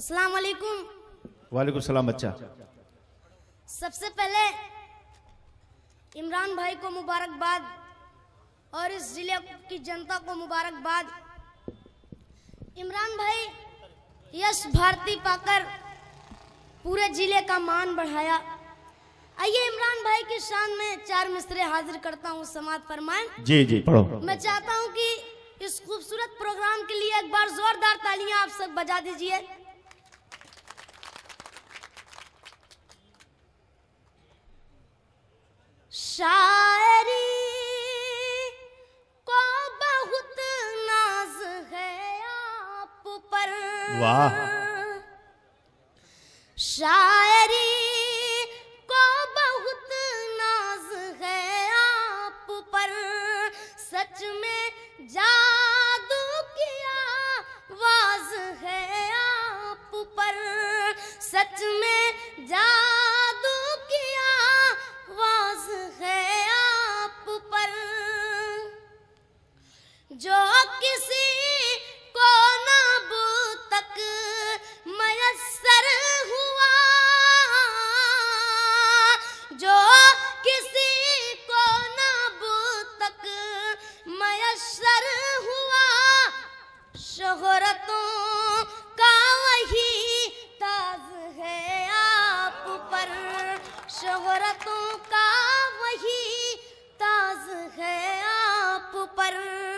अस्सलाम वालेकुम। वालेकुम सलाम बच्चा। सबसे पहले इमरान भाई को मुबारकबाद और इस जिले की जनता को मुबारकबाद। इमरान भाई यश भारती पाकर पूरे जिले का मान बढ़ाया। आइए इमरान भाई की शान में चार मिसरे हाजिर करता हूँ, समाअत फरमाएं। जी जी पढ़ो। मैं चाहता हूँ कि इस खूबसूरत प्रोग्राम के लिए एक बार जोरदार तालियां आप सब बजा दीजिए। शायरी को बहुत नाज है आप पर, वाह। शायरी को बहुत नाज है आप पर, सच में जादू किया वाज है आप पर, सच में जादू किया वाज है आप पर। जो किसी को ना अब तक मयस्सर हुआ, जो किसी को ना अब तक मयस्सर हुआ, शोहरतों का वही ताज है आप पर, शोहरतों का वही ताज है आप पर।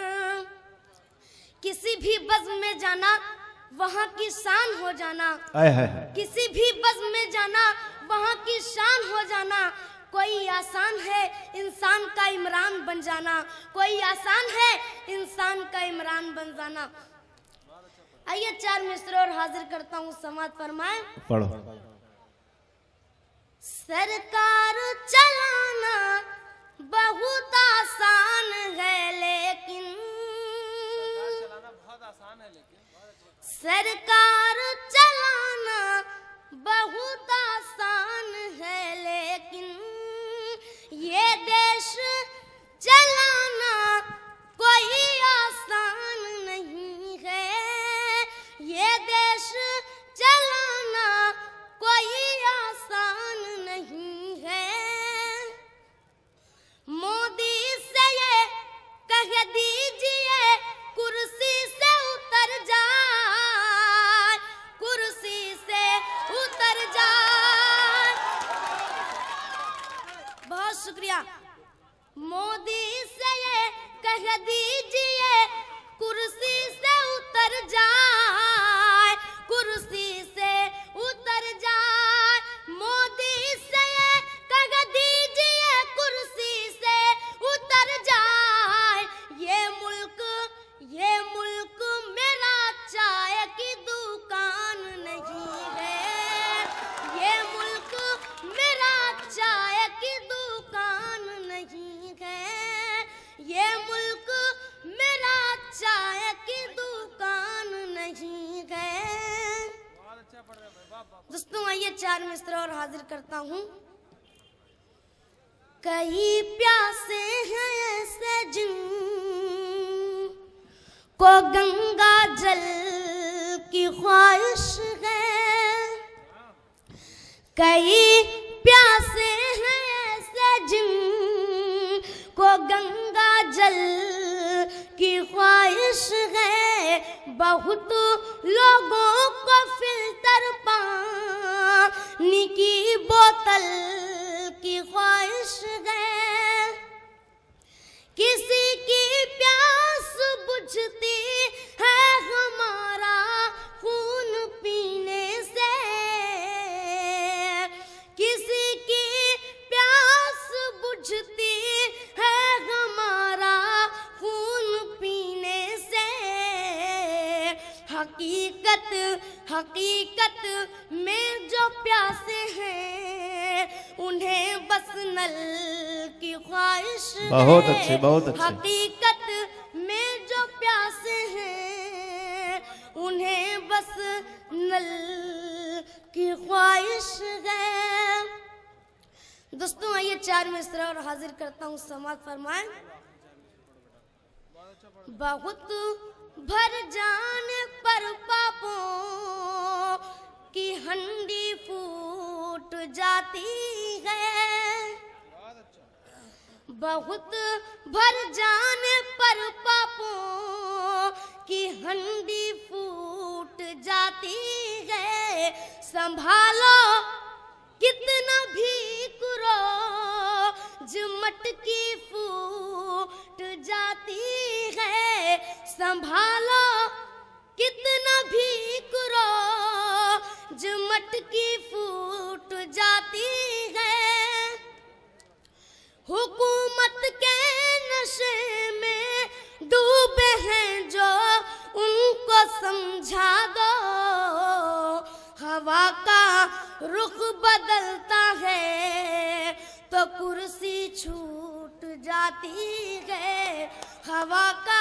किसी भी बज़्म में जाना वहाँ की शान हो जाना, किसी भी बज़्म में जाना वहाँ की शान हो जाना। कोई आसान है इंसान का इमरान बन जाना, कोई आसान है इंसान का इमरान बन जाना। आइए चार मिसरे और हाजिर करता हूँ, समाअत फरमाएं। पढ़ो। सरकार चलाना बहुत आसान है लेकिन, सरकार चलाना बहुत आसान है लेकिन, ये देश चलाना कोई आसान नहीं है, ये देश चलाना कोई आसान नहीं है। मोदी से ये कह दीजिए कुर्सी से उतर जाए, कुर्सी से उतर जाए। बहुत शुक्रिया। मोदी से ये कह दीजिए कुर्सी से उतर जाए, कुर्सी से उतर जाए। मोदी से ये कह दीजिए कुर्सी से उतर जाए। ये मुल्क मेरा चाय की दुकान नहीं है, ये मुल्क मेरा चाय की दुकान नहीं है, ये मुल्क मेरा चाय की दुकान नहीं है। दोस्तों आइए चार मिसरे और हाजिर करता हूँ। कई प्यासे हैं ऐसे जिनको गंगा जल की ख्वाहिश है, कई प्यासे हैं ऐसे जिनको गंगा जल की ख्वाहिश है। बहुत लोगों को फिल्टर पानी की बोतल की ख्वाहिश है। किसी की प्यास बुझती है हमारा खून पीने से, किसी की प्यास बुझती है हमारा खून पीने से। हकीकत में जो प्यासे हैं उन्हें बस नल की ख्वाहिश है। बहुत अच्छे, बहुत अच्छे। हकीकत में जो प्यासे हैं उन्हें बस नल की ख्वाहिश है। दोस्तों आइए चार मिसरे और हाजिर करता हूँ, समाअत फरमाएं। बहुत भर जाने पर पापों की हंडी फूट जाती है। बहुत भर जाने पर पापों की हंडी फूट जाती है। संभालो कितना भी कुरोज मटकी फूट जाती है। संभालो कितना भी कुरोज मटकी फूट जाती है। हुकूमत के नशे में डूबे हैं जो उनको समझा दो। हवा का रुख बदलता है तो कुर्सी छूट जाती है। हवा का